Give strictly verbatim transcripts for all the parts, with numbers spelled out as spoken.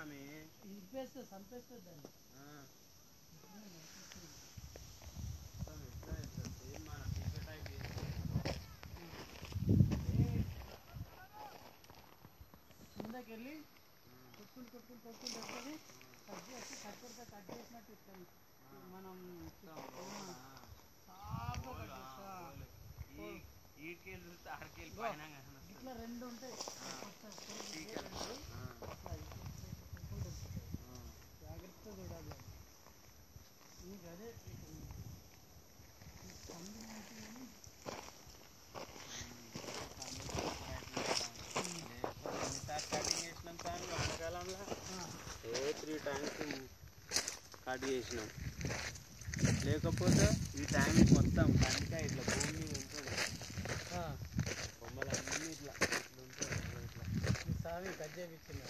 స్వామి ఇంపేస్తే సంపేస్తే దాన్ని మన టికెట్ అయి కిందకి వెళ్ళి కొట్టుకుని కొట్టుకుని కొట్టుకుని వస్తుంది కట్ చేసి కట్ పెడితే కట్ చేసినట్టు ఇస్తాను మనం ఈడికెళ్ళి చూస్తే ఆడికెళ్ళి పైన ఇట్లా రెండు ఉంటాయి జాగ్రత్త చూడాలి నీకు అదే కటింగ్ చేసినాం కానీ వానకాలంలో ఏ త్రీ టైమ్స్ కట్ చేసినాం లేకపోతే ఈ టైం మొత్తం కందికా ఇట్లా భూమి మీద ఉంటుంది బొమ్మలన్నీ ఇట్లా ఇట్లా ఉంటుంది ఇట్లా సామి కట్ చేయించింది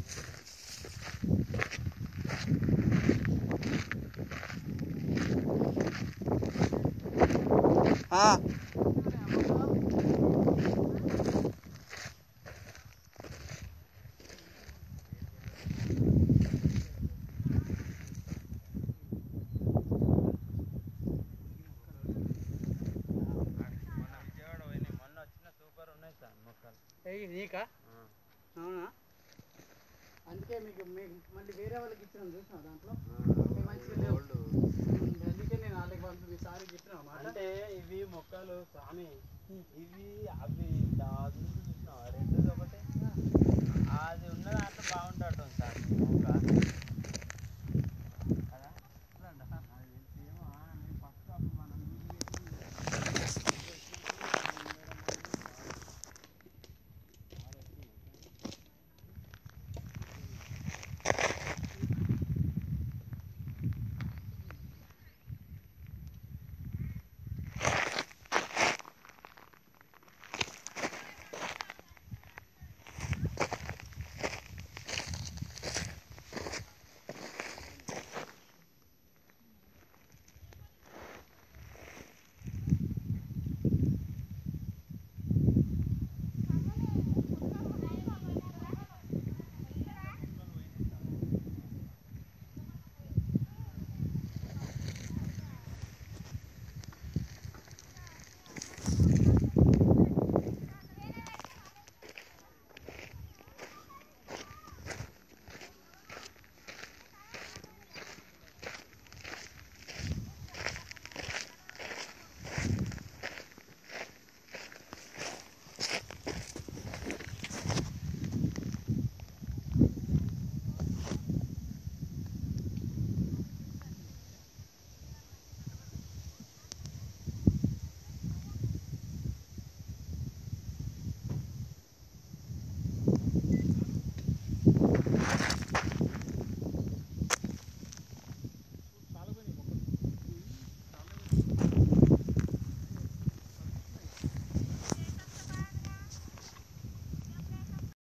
నీకా అవునా అందుకే మీకు మీకు మళ్ళీ వేరే వాళ్ళకి ఇచ్చినాం చూసినా దాంట్లో మంచిగా లేవు అందుకే నేను వాళ్ళకి పంపి ఈసారి చెప్పినా అంటే ఇవి మొక్కలు స్వామి ఇవి అవి దాదు